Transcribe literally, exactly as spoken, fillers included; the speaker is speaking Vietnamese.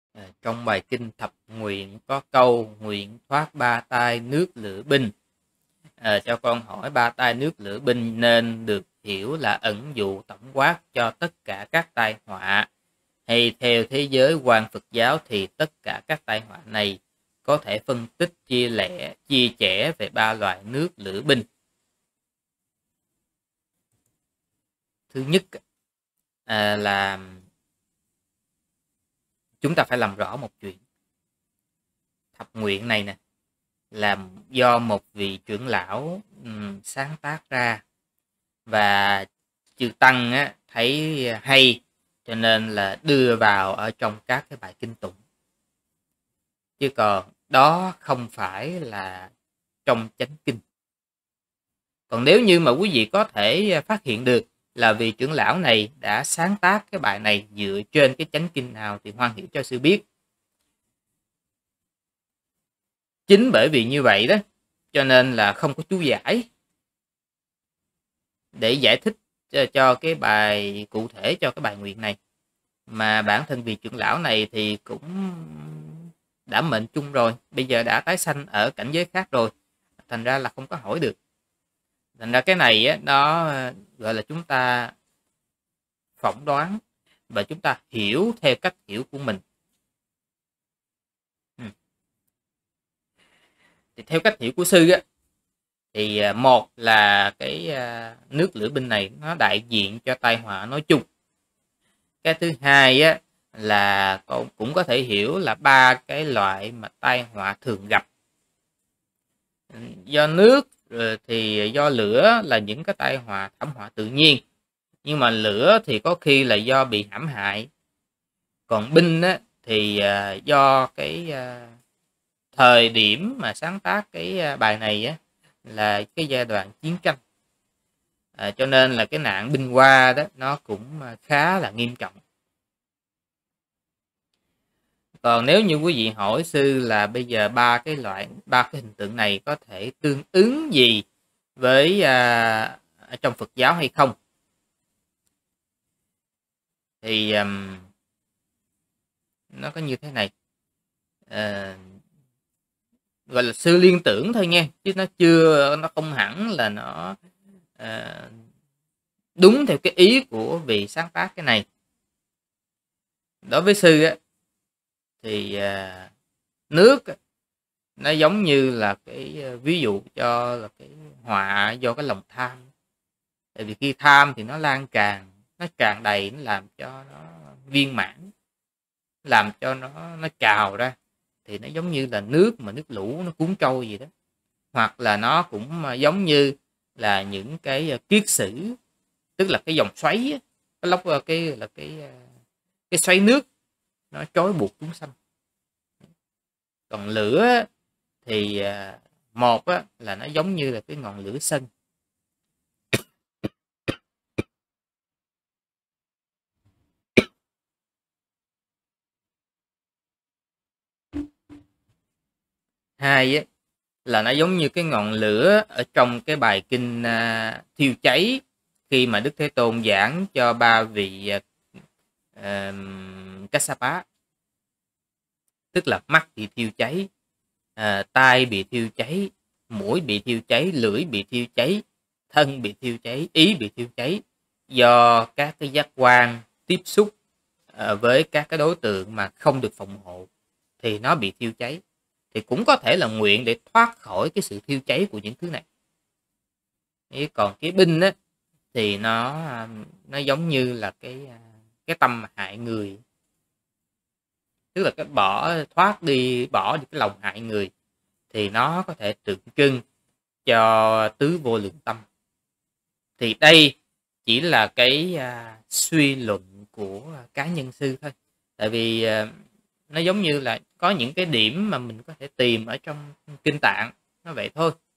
À, trong bài kinh thập nguyện có câu nguyện thoát ba tai nước lửa binh. À, cho con hỏi ba tai nước lửa binh nên được hiểu là ẩn dụ tổng quát cho tất cả các tai họa, hay theo thế giới quan Phật giáo thì tất cả các tai họa này có thể phân tích chia lẻ chia sẻ về ba loại nước lửa binh. Thứ nhất à, là chúng ta phải làm rõ một chuyện. Thập nguyện này nè là do một vị trưởng lão um, sáng tác ra, và chư tăng á, thấy hay cho nên là đưa vào ở trong các cái bài kinh tụng, chứ còn đó không phải là trong chánh kinh. Còn nếu như mà quý vị có thể phát hiện được là vị trưởng lão này đã sáng tác cái bài này dựa trên cái chánh kinh nào thì hoan hỷ cho sư biết. Chính bởi vì như vậy đó cho nên là không có chú giải để giải thích cho, cho cái bài cụ thể cho cái bài nguyện này, mà bản thân vị trưởng lão này thì cũng đã mệnh chung rồi, bây giờ đã tái sanh ở cảnh giới khác rồi, thành ra là không có hỏi được. Thành ra cái này á, nó gọi là chúng ta phỏng đoán và chúng ta hiểu theo cách hiểu của mình. Ừ. Thì theo cách hiểu của sư á, thì một là cái nước lửa binh này nó đại diện cho tai họa nói chung. Cái thứ hai á là cũng có thể hiểu là ba cái loại mà tai họa thường gặp. Do nước thì do lửa là những cái tai họa thảm họa tự nhiên, nhưng mà lửa thì có khi là do bị hãm hại, còn binh á, thì do cái thời điểm mà sáng tác cái bài này á, là cái giai đoạn chiến tranh, à, cho nên là cái nạn binh hoa đó nó cũng khá là nghiêm trọng. Còn nếu như quý vị hỏi sư là bây giờ ba cái loại ba cái hình tượng này có thể tương ứng gì với à, trong Phật giáo hay không, thì um, nó có như thế này. À, gọi là sư liên tưởng thôi nha, chứ nó chưa nó không hẳn là nó à, đúng theo cái ý của vị sáng tác cái này. Đối với sư á, thì à, nước nó giống như là cái ví dụ cho là cái họa do cái lòng tham. Tại vì khi tham thì nó lan tràn, nó tràn đầy, nó làm cho nó viên mãn, làm cho nó nó trào ra, thì nó giống như là nước mà nước lũ nó cuốn trôi gì đó. Hoặc là nó cũng giống như là những cái kiết sử, tức là cái dòng xoáy, cái lốc cái là cái cái xoáy nước nó trói buộc chúng sanh. Còn lửa thì một á, là nó giống như là cái ngọn lửa sân. Hai á, là nó giống như cái ngọn lửa ở trong cái bài kinh uh, thiêu cháy, khi mà Đức Thế Tôn giảng cho ba vị uh, Kassapa, tức là mắt bị thiêu cháy, uh, tai bị thiêu cháy, mũi bị thiêu cháy, lưỡi bị thiêu cháy, thân bị thiêu cháy, ý bị thiêu cháy, do các cái giác quan tiếp xúc uh, với các cái đối tượng mà không được phòng hộ thì nó bị thiêu cháy. Thì cũng có thể là nguyện để thoát khỏi cái sự thiêu cháy của những thứ này. Còn cái binh á, thì nó nó giống như là cái cái tâm hại người, tức là cái bỏ thoát đi bỏ đi cái lòng hại người, thì nó có thể tượng trưng cho tứ vô lượng tâm. Thì đây chỉ là cái uh, suy luận của cá nhân sư thôi, tại vì uh, nó giống như là có những cái điểm mà mình có thể tìm ở trong kinh tạng, nó vậy thôi.